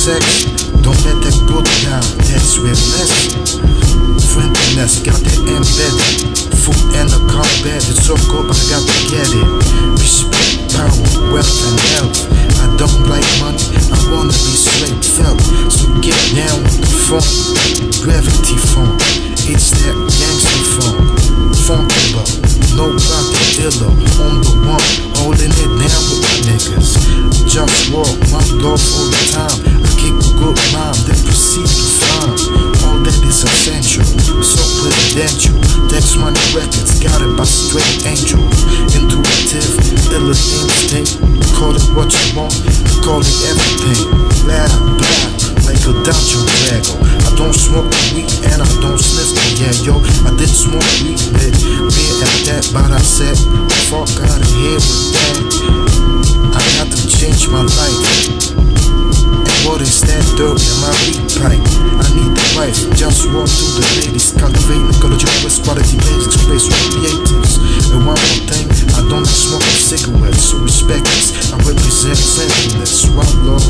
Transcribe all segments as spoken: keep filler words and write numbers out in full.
sex, don't let that go down. That's realness, friendliness, got that embedded. Food and a car bed, it's so good, but I got to get it. Respect, power, wealth, and health. I don't like money, I wanna be straight felt. So get down with the funk, gravity funk. It's that gangster funk, Funkula, no rocket dealer, on the one, holding it down with my niggas. JustWar, one love all the time. I kick a good rhyme, then proceed to farm. All that is essential, so presidential. Text Money Records, got it by straight angels. Intuitive, ill instinct. Call it what you want, call it everything. Loud, blah, like a dungeon dragon. I don't smoke weed and I don't sniff the yeah, yo. I did smoke weed, but beer at that, but I said, fuck out of here with that. I got to change my life. And what is that dirt in my weed pipe? I need the wife, just walk through the ladies, cultivating ecological quality basics, place creatives. And one more thing, I don't like smoking cigarettes, so respect this. I represent friendliness, one love.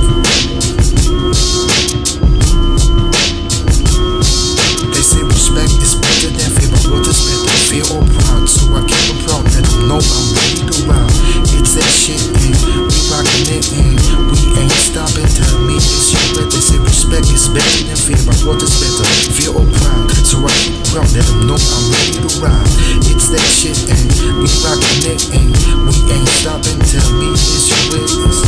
They say respect is better than fear, but what is better, fear or pride? So I keep them proud, let them know I'm ready to ride. It's that shit, and we rockin' it, and we ain't stopping. Tell me it's you, but they say respect is better than fear, but what is better, fear or pride? So I keep them proud, let them know I'm ready to ride. It's that shit, and we rockin' it, and we ain't stopping. Tell me it's you, but